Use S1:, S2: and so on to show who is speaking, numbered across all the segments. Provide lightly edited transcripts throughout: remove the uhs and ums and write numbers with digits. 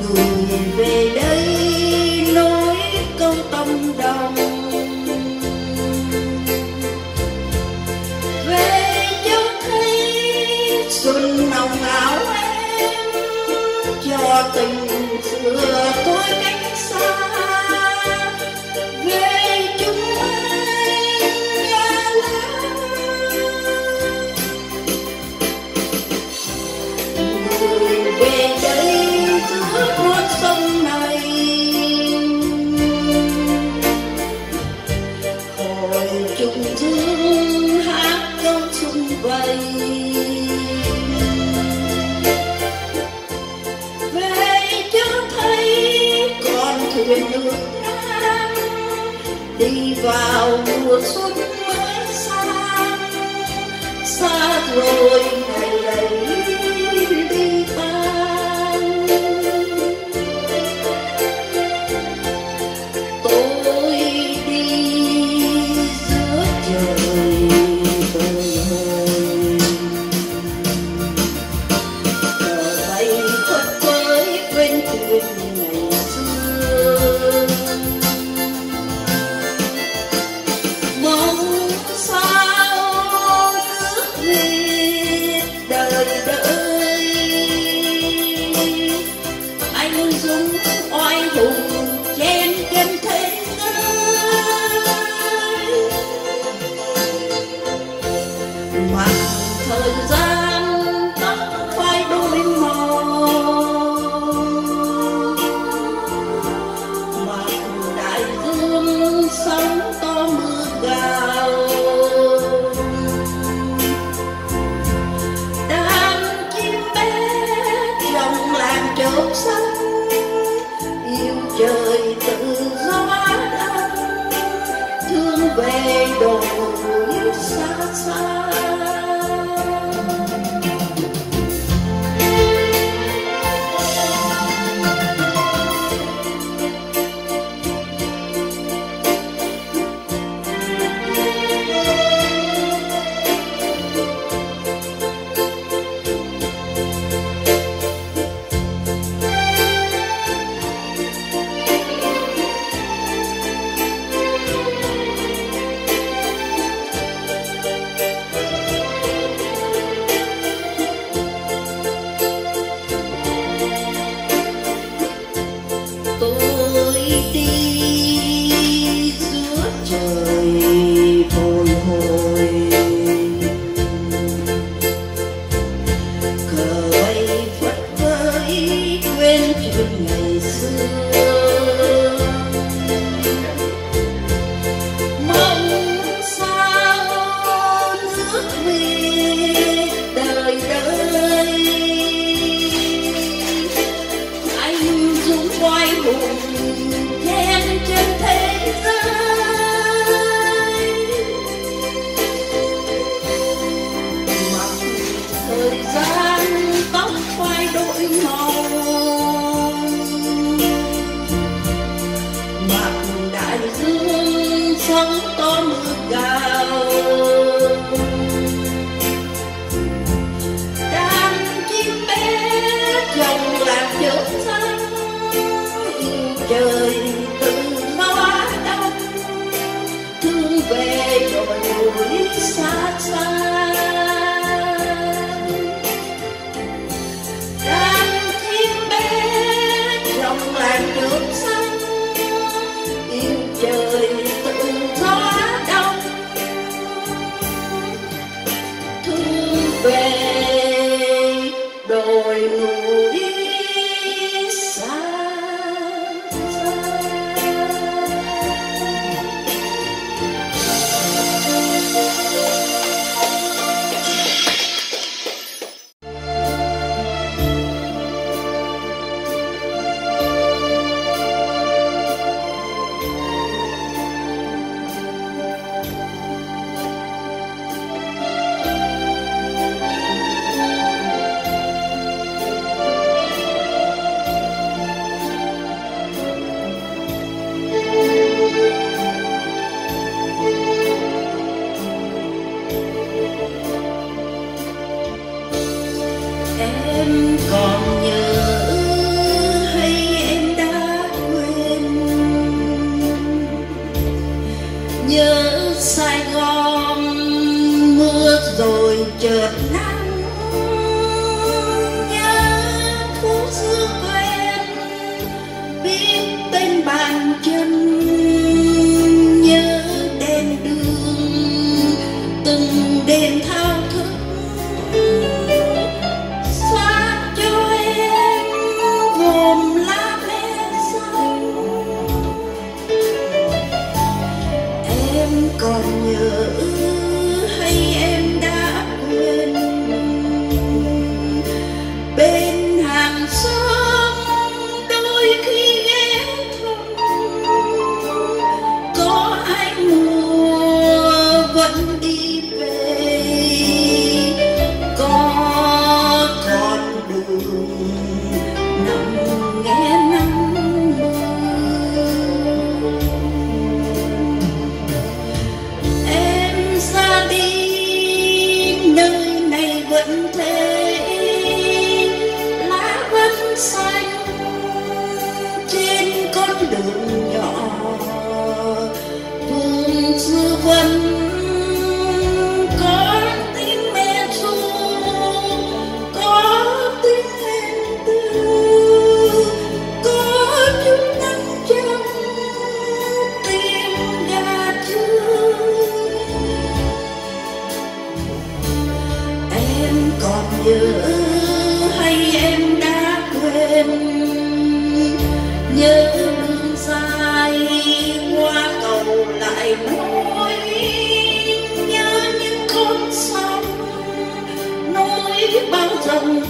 S1: người về đây nói câu tâm đồng, về cho thấy xuân nồng áo em, cho tình xưa thôi cách xa. Về chúng anh nhà lá, người về đây giữa con sông này, hồi trùng dương hát câu xuân vầy. Về cho thấy con thuyền nước Nam đi vào mùa xuân mới sang, xa rồi ngày ấy đi tan. Tôi đi giữa trời bồi hồi, cờ bay phất phới quên thuyền ngày xưa. Mong sao nước Việt đời đợi, anh dũng oai hùng chen chân thế giới. Mà thời gian tóc phai đôi màu, mà đại dương sóng to mưa gào. Đàn chim bé trong làng chớp xanh, yêu trời tự do đất, thương về đồi núi xa xa. Tôi đi giữa trời bồi hồi, cờ bay phất phới quên chuyện ngày xưa. Mong sao nước Việt đời đời, anh dũng oai hùng chen chân thế giới. Mặc thời gian tóc phai đổi màu, mặc đại dương sóng to mưa gào. Đàn chim bé trong làng chớp xanh, yêu trời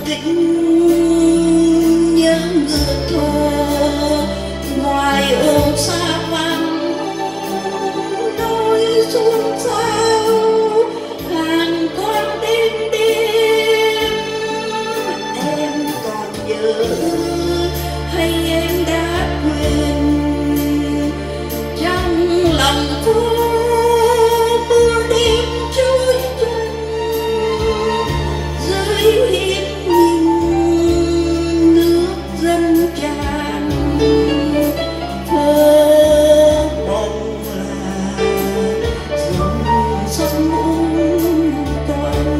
S1: kính nhớ ngựa thô ngoài ô xa vắng nối xuân sao hàng quang đêm đêm. Em còn nhớ hay em đã quên trong lòng phố mưa đêm trôi chân dưới hiên nhìn nước dân tràn phố mộng là dòng sông quanh.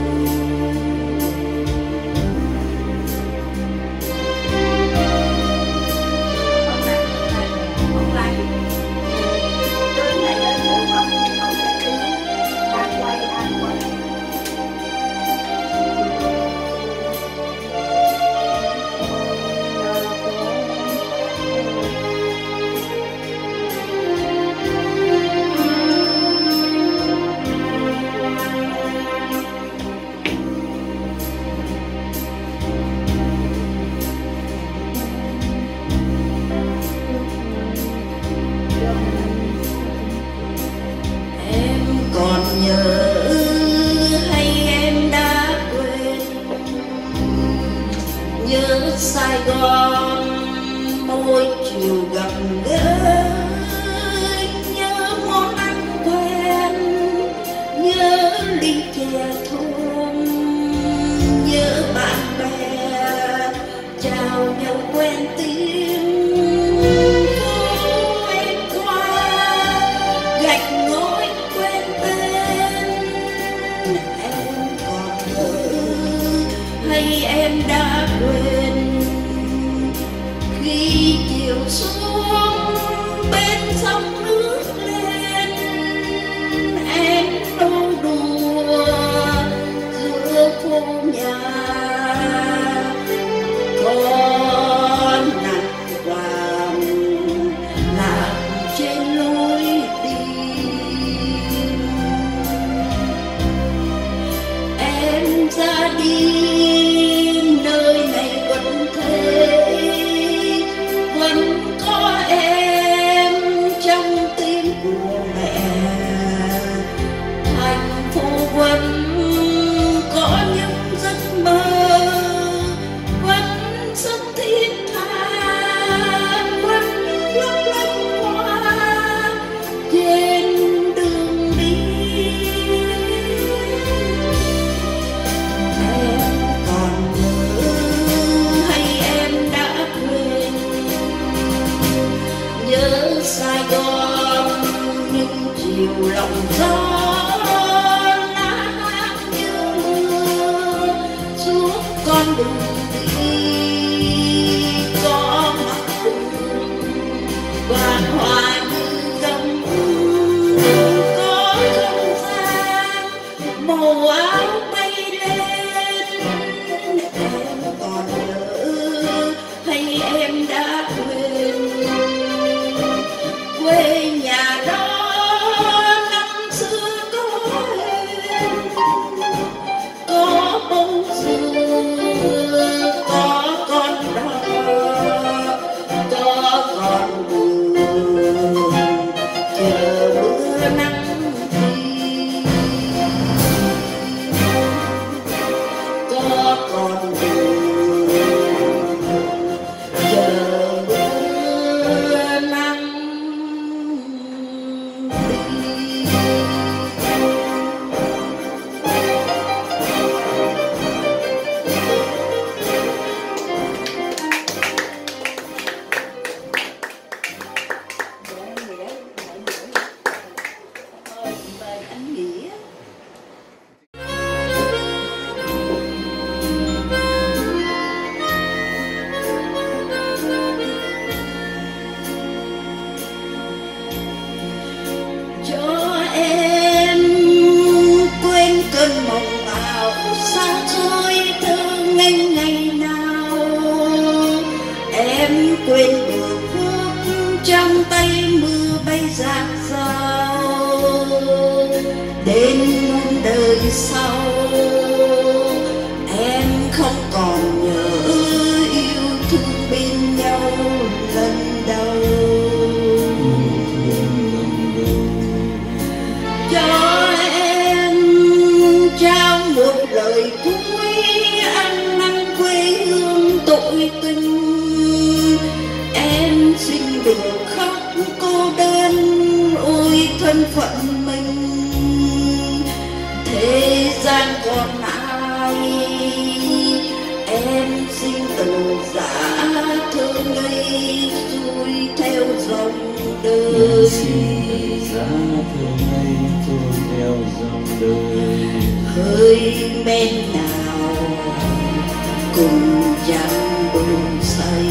S1: Còn nhớ hay em đã quên nhớ Sài Gòn mỗi chiều gặp gỡ, nhớ món ăn quen, nhớ ly chè thơm, nhớ bạn bè chào nhau quen tiếng phố em qua gạch ngói quen tên. Em còn nhớ hay em đã quên khi chiều xuống bên sông nước lên em nô đùa giữa phố nhà con nặng vàng lạc trên lối đi. Em ra đi nơi này vẫn thế, vẫn có em trong tim của mẹ. Thành phố vẫn có những giấc mơ, vẫn rất thiết tha, vẫn lấp lánh hoa trên đường đi. Em còn nhớ hay em đã quên nhớ Sài Gòn những chiều lòng gió lá như mưa suốt con đường đi. Có mặt đường vàng hoa như gấm, có không gian màu áo bay lên. Em còn nhớ hay em đã quên quê nhà đó năm xưa có em, có bông dừa, có con đò, có con buồn chờ mưa nắng đi, có con buồn chờ mưa nắng đi. Mời anh Nghĩa. Cho em quên cơn mộng ảo xa xôi thơ ngây ngày nào. Em quên được phút trong tay mưa bay rạc rào đến muôn đời sau. Em không còn hơi men nào cùng chẳng buồn say,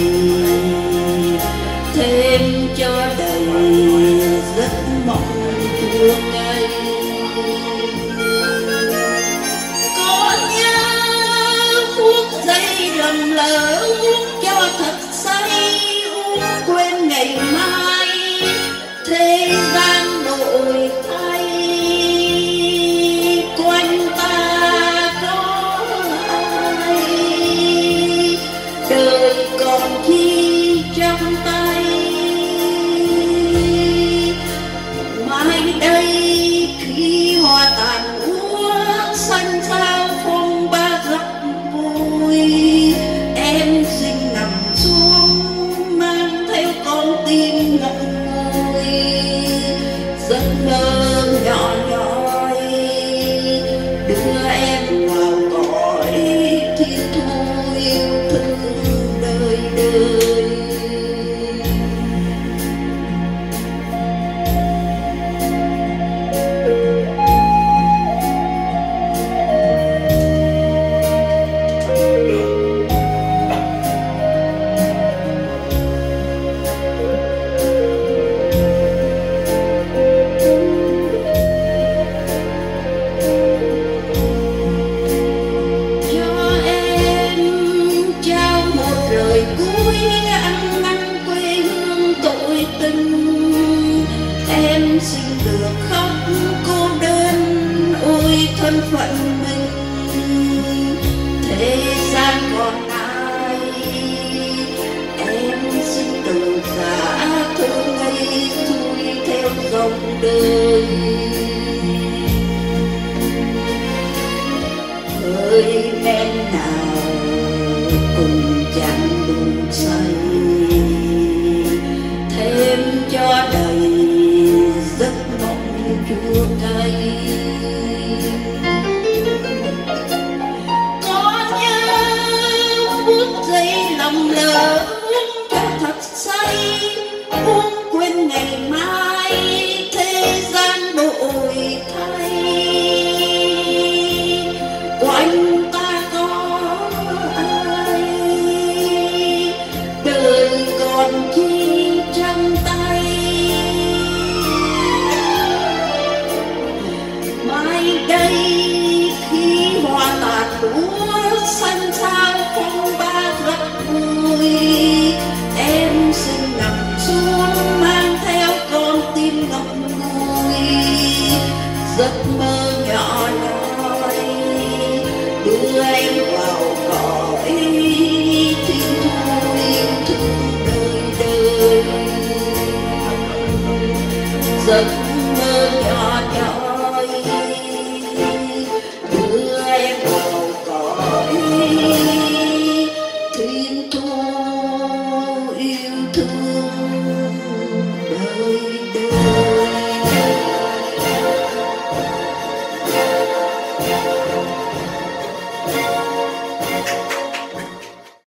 S1: thêm cho đầy giấc mộng chua cay. Có nhớ phút giây lầm lỡ uống cho thật say, uống quên ngày mai thế gian đổi thay. Quanh ta có ai, đời còn chi trong tay. Mai đây khi hoa tàn úa xanh sao phong ba rất vui, em xin nằm xuống mang theo con tim ngậm ngùi. Giấc mơ nhỏ nhói đưa em vào cõi thiên thu yêu thương đời đời. Em xin được khóc cô đơn ôi thân phận mình, thế gian còn ai. Em xin từ giã thơ ngây xuôi theo dòng đời. Hơi men nào cùng chẳng buồn say, thêm cho đầy giấc mộng chua cay. Có nhớ phút giây lòng lỡ uống cho thật say, uống quên ngày mai thế gian đổi thay. Quanh ta có ai, đời còn chi trong tay. Mai đây khi hoa tàn úa xanh sao phong